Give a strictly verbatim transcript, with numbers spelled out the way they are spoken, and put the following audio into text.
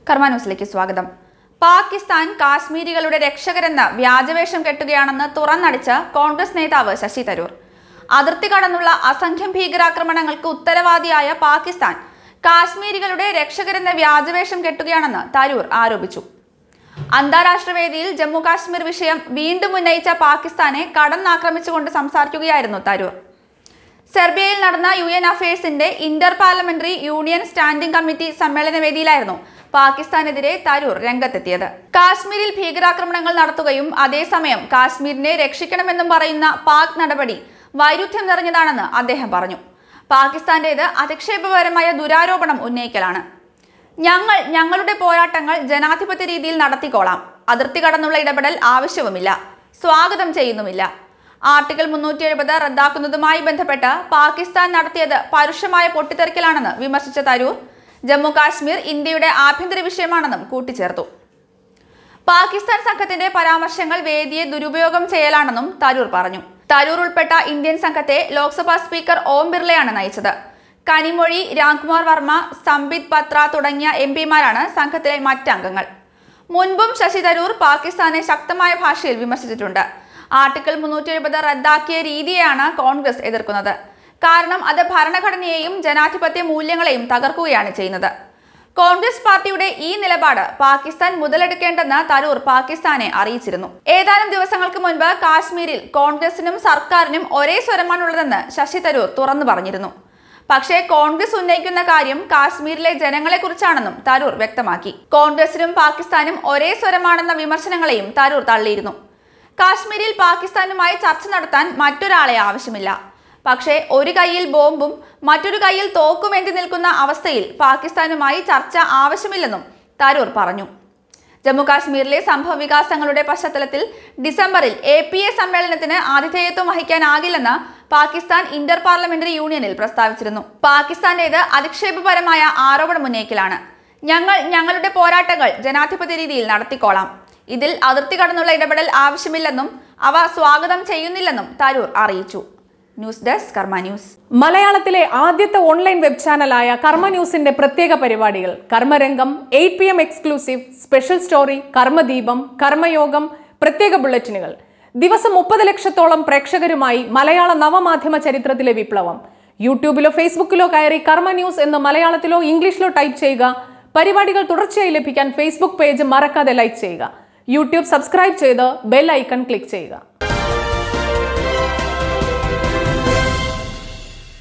കർമ്മ ന്യൂസിലേക്ക് സ്വാഗതം. പാകിസ്ഥാൻ കാശ്മീരികളുടെ രക്ഷകരെന്ന് വ്യാജവേഷം കെട്ടുകയാണെന്ന് തുറന്നടിച്ച കോൺഗ്രസ് നേതാവ് ശശി തരൂർ. അതിർത്തി കടന്നുള്ള അസംഖ്യം ഭീകരാക്രമണങ്ങൾക്ക് ഉത്തരവാദിയായ പാകിസ്ഥാൻ കാശ്മീരികളുടെ രക്ഷകരെന്ന വ്യാജവേഷം കെട്ടുകയാണെന്ന് തരൂർ ആരോപിച്ചു. അന്താരാഷ്ട്ര വേദിയിൽ ജമ്മു കാശ്മീർ വിഷയം വീണ്ടും ഉന്നയിച്ച പാകിസ്ഥാനെ കടന്നാക്രമിച്ചുകൊണ്ട് സംസാരിക്കുകയായിരുന്നു തരൂർ. സെർബിയയിൽ നടന്ന യു എൻ അഫയേഴ്സിന്റെ inter parliamentary union standing committee സമ്മേളന വേദിയിലായിരുന്നു പാകിസ്ഥാനെതിരെ തരൂർ രംഗത്തെത്തിയത്. കാശ്മീരിൽ ഭീകരാക്രമണങ്ങൾ നടത്തുകയും അതേസമയം കാശ്മീരിനെ രക്ഷിക്കണമെന്നും പറയുന്ന പാക് നടപടി വൈരുദ്ധ്യം നിറഞ്ഞതാണെന്ന് അദ്ദേഹം പറഞ്ഞു. പാകിസ്ഥാന്റേത് അധിക്ഷേപകരമായ ദുരാരോപണം ഉന്നയിക്കലാണ്. ഞങ്ങൾ ഞങ്ങളുടെ പോരാട്ടങ്ങൾ ജനാധിപത്യ രീതിയിൽ നടത്തിക്കോളാം. അതിർത്തി കടന്നുള്ള ഇടപെടൽ ആവശ്യവുമില്ല, സ്വാഗതം ചെയ്യുന്നുമില്ല. ആർട്ടിക്കിൾ മുന്നൂറ്റി എഴുപത് റദ്ദാക്കുന്നതുമായി ബന്ധപ്പെട്ട് പാകിസ്ഥാൻ നടത്തിയത് പരുഷമായ പൊട്ടിത്തെറിക്കലാണെന്ന് വിമർശിച്ച തരൂർ ജമ്മു കാശ്മീർ ഇന്ത്യയുടെ ആഭ്യന്തര വിഷയമാണെന്നും കൂട്ടിച്ചേർത്തു. പാകിസ്ഥാൻ സംഘത്തിന്റെ പരാമർശങ്ങൾ വേദിയെ ദുരുപയോഗം ചെയ്യലാണെന്നും തരൂർ പറഞ്ഞു. തരൂർ ഉൾപ്പെട്ട ഇന്ത്യൻ സംഘത്തെ ലോക്സഭാ സ്പീക്കർ ഓം ബിർളയാണ് നയിച്ചത്. കനിമൊഴി, രാംകുമാർ വർമ്മ, സംബിത് പത്ര തുടങ്ങിയ എം പിമാരാണ് സംഘത്തിലെ മറ്റംഗങ്ങൾ. മുൻപും ശശി തരൂർ പാകിസ്ഥാനെ ശക്തമായ ഭാഷയിൽ വിമർശിച്ചിട്ടുണ്ട്. ആർട്ടിക്കിൾ മുന്നൂറ്റി എഴുപത് റദ്ദാക്കിയ രീതിയെയാണ് കോൺഗ്രസ് എതിർക്കുന്നത്. കാരണം അത് ഭരണഘടനയെയും ജനാധിപത്യ മൂല്യങ്ങളെയും തകർക്കുകയാണ് ചെയ്യുന്നത്. കോൺഗ്രസ് പാർട്ടിയുടെ ഈ നിലപാട് പാകിസ്ഥാൻ മുതലെടുക്കേണ്ടെന്ന് തരൂർ പാകിസ്ഥാനെ അറിയിച്ചിരുന്നു. ഏതാനും ദിവസങ്ങൾക്ക് മുൻപ് കാശ്മീരിൽ കോൺഗ്രസിനും സർക്കാരിനും ഒരേ സ്വരമാണുള്ളതെന്ന് ശശി തരൂർ തുറന്നു പറഞ്ഞിരുന്നു. പക്ഷേ കോൺഗ്രസ് ഉന്നയിക്കുന്ന കാര്യം കാശ്മീരിലെ ജനങ്ങളെ കുറിച്ചാണെന്നും തരൂർ വ്യക്തമാക്കി. കോൺഗ്രസിനും പാകിസ്ഥാനും ഒരേ സ്വരമാണെന്ന വിമർശനങ്ങളെയും തരൂർ തള്ളിയിരുന്നു. കാശ്മീരിൽ പാകിസ്ഥാനുമായി ചർച്ച നടത്താൻ മറ്റൊരാളെ ആവശ്യമില്ല. പക്ഷേ ഒരു കൈയിൽ ബോംബും മറ്റൊരു കൈയിൽ തോക്കുമേന്തി നിൽക്കുന്ന അവസ്ഥയിൽ പാകിസ്ഥാനുമായി ചർച്ച ആവശ്യമില്ലെന്നും തരൂർ പറഞ്ഞു. ജമ്മു കാശ്മീരിലെ സംഭവ വികാസങ്ങളുടെ പശ്ചാത്തലത്തിൽ ഡിസംബറിൽ എ പി എ സമ്മേളനത്തിന് ആതിഥേയത്വം വഹിക്കാനാകില്ലെന്ന് പാകിസ്ഥാൻ ഇന്റർ പാർലമെന്ററി യൂണിയനിൽ പ്രസ്താവിച്ചിരുന്നു. പാകിസ്ഥാന്റേത് അധിക്ഷേപപരമായ ആരോപണം ഉന്നയിക്കലാണ്. ഞങ്ങൾ ഞങ്ങളുടെ പോരാട്ടങ്ങൾ ജനാധിപത്യ രീതിയിൽ നടത്തിക്കോളാം. ഇതിൽ അതിർത്തി കടന്നുള്ള ഇടപെടൽ ആവശ്യമില്ലെന്നും അവ സ്വാഗതം ചെയ്യുന്നില്ലെന്നും തരൂർ അറിയിച്ചു. News desk Karma news. മലയാളത്തിലെ ആദ്യത്തെ ഓൺലൈൻ വെബ് ചാനലായ കർമ്മ ന്യൂസിന്റെ പ്രത്യേക പരിപാടികൾ Karmarangam, eight P M exclusive, special story, Karmadeepam, Karmayogam, പ്രത്യേക ബുള്ളറ്റിനുകൾ, ദിവസം മുപ്പത് ലക്ഷത്തോളം പ്രേക്ഷകരുമായി മലയാള നവമാധ്യമ ചരിത്രത്തിലെ വിപ്ലവം. യൂട്യൂബിലോ ഫേസ്ബുക്കിലോ കയറി കർമ്മ ന്യൂസ് എന്ന് മലയാളത്തിലോ ഇംഗ്ലീഷിലോ ടൈപ്പ് ചെയ്യുക. പരിപാടികൾ തുടർച്ചയായി ലഭിക്കാൻ ഫേസ്ബുക്ക് പേജ് മറക്കാതെ ലൈക്ക് ചെയ്യുക. യൂട്യൂബ് സബ്സ്ക്രൈബ് ചെയ്ത് ബെൽ ഐക്കൺ ക്ലിക്ക് ചെയ്യുക.